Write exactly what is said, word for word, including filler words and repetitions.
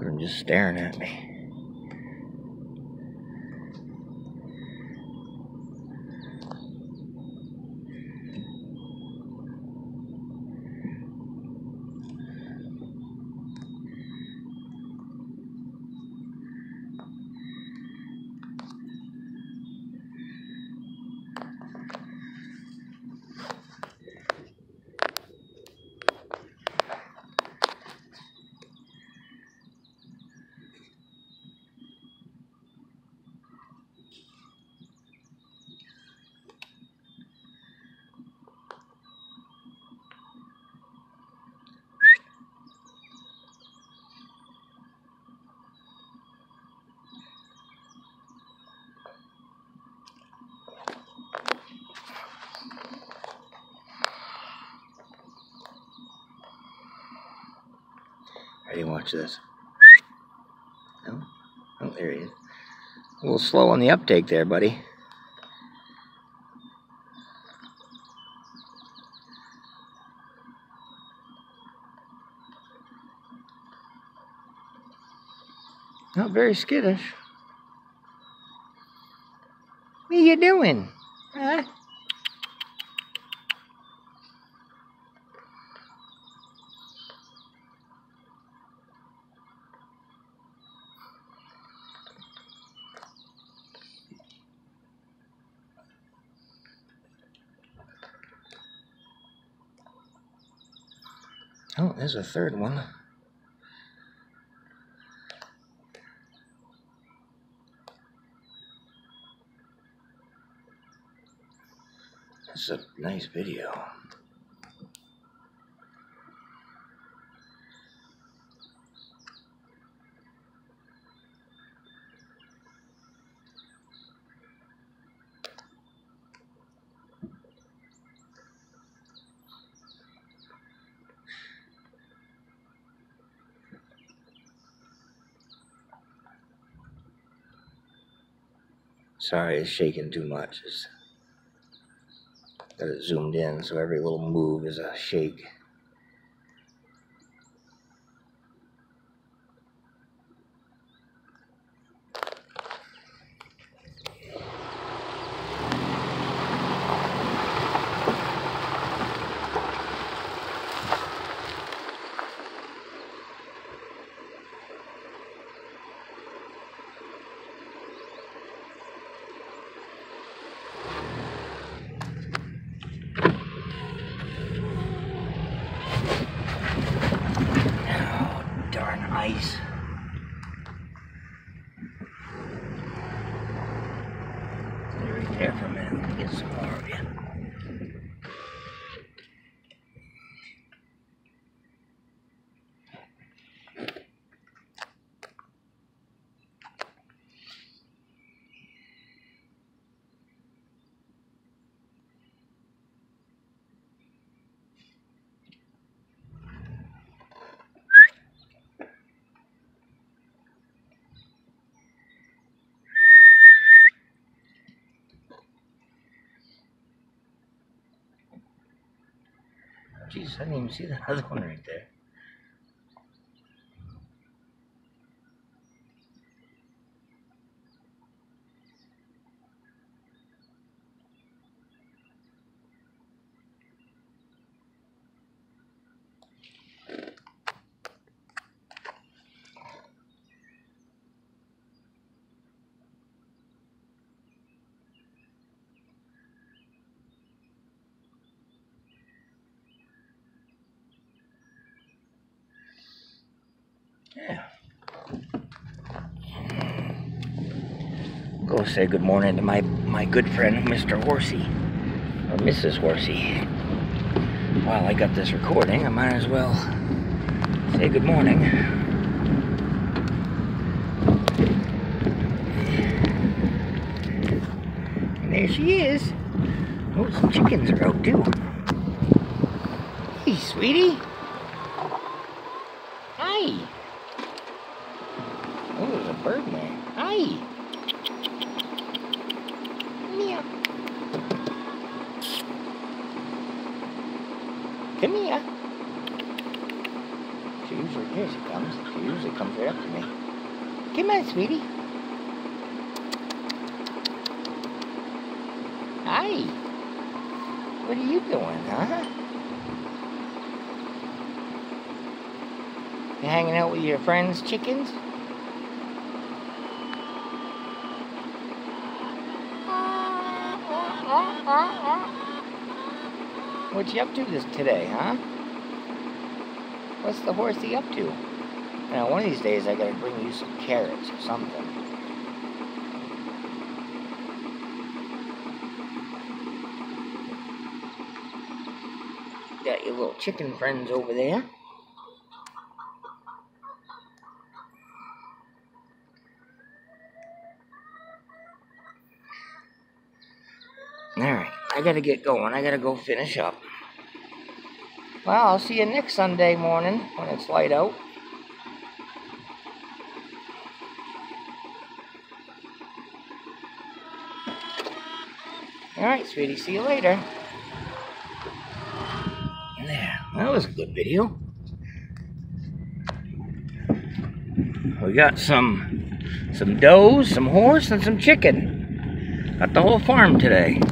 Look at him just staring at me. Ready, watch this. No? Oh, there he is. A little slow on the uptake there, buddy. Not very skittish. What are you doing? Huh? Oh, there's a third one. That's a nice video. Sorry, it's shaking too much. It's got it zoomed in, so every little move is a shake. Ice. Stay right there for a minute. Let me get some more of you. Jeez, I didn't even see that other one right there. Yeah. Go say good morning to my, my good friend, Mister Horsey. Or Missus Horsey. While I got this recording, I might as well say good morning. And there she is. Oh, some chickens are out too. Hey, sweetie. Hi. Oh, there's a bird there. Hi. Meow. Come here. She was usually, here she comes. She usually comes right up to me. Come on, sweetie. Hi. What are you doing, huh? You hanging out with your friends' chickens? What you up to this today, huh? What's the horsey up to? Now, one of these days I gotta bring you some carrots or something. Got your little chicken friends over there. Alright, I gotta get going. I gotta go finish up. Well, I'll see you next Sunday morning when it's light out. Alright, sweetie, see you later. There, that was a good video. We got some some does, some horse, and some chicken. Got the whole farm today.